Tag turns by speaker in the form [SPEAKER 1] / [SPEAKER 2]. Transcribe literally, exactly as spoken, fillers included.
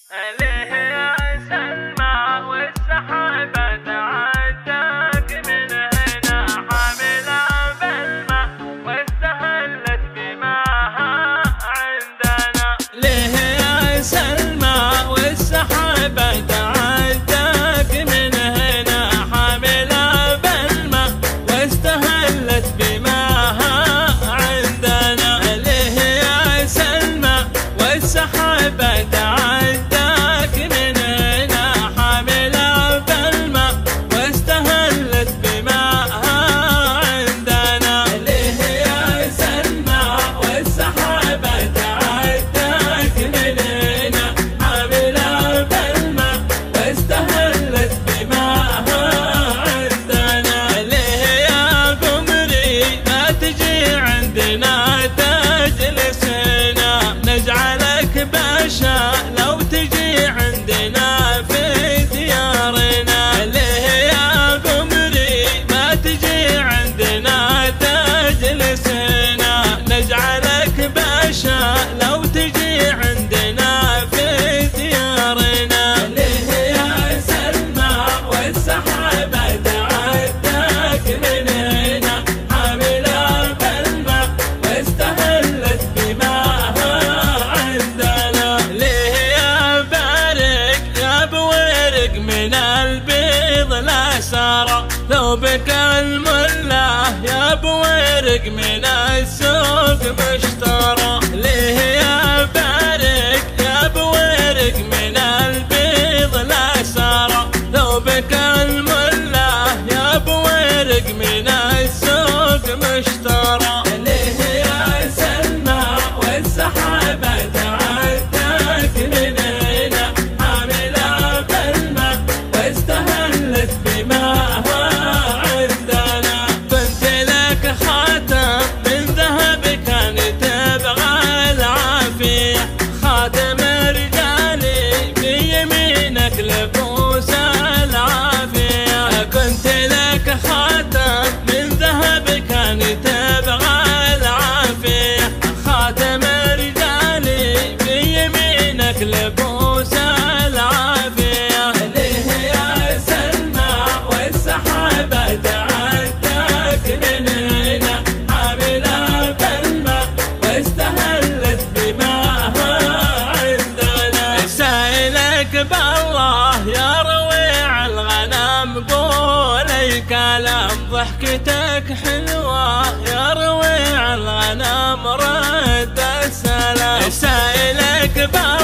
[SPEAKER 1] عليه يا سلمى والسحابة تعداك من هنا حاملة بالماء واستهلت بماها عندنا. ليه يا سلمى والسحابة تعداك من هنا حاملة بالماء واستهلت بماها عندنا. ليه يا سلمى والسحابة تعداك من هنا حاملة بالماء واستهلت بماءها عندنا. ليه يا سلمى والسحابة تعداك من هنا حاملة بالماء واستهلت بماءها عندنا. ليه يا قمري ما تجي عندنا تجلس هنا نجعلك باشا لو تجي عندنا في ديارنا. ليه يا قمري ما تجي عندنا تجلس هنا نجعلك باشا لو تجي عندنا في ديارنا. ليه يا سلمى والسحابة تعداك من هنا حاملة بالماء واستهلت بماءها عندنا. ليه يا بارق يا بورق من البيض لا سارة ثوبك الملا يا بورق من السوق مشترى. ليه يا بارق يا بورق من البيض لا سارة ثوبك الملا يا بورق من السوق مشترى. ليه يا سلمى والسحابة تعداك من هنا حاملة بالماء واستهلت بماءها عندنا. بنت لك خاتم من ذهب كان تبغى العافية خاتم رجالي في يمينك لبوس العافية. كنت لك خاتم من ذهب كان تبغى العافية خاتم رجالي في يمينك لبوس العافية. ليه يا سلمى والسحابة تعداك من هنا حاملة بالماء واستهلت بماءها عندنا. سائلك بالله يا رويع الغنم قولي كلام ضحكتك حلوة يا رويع الغنم رد السلام. سائلك بالله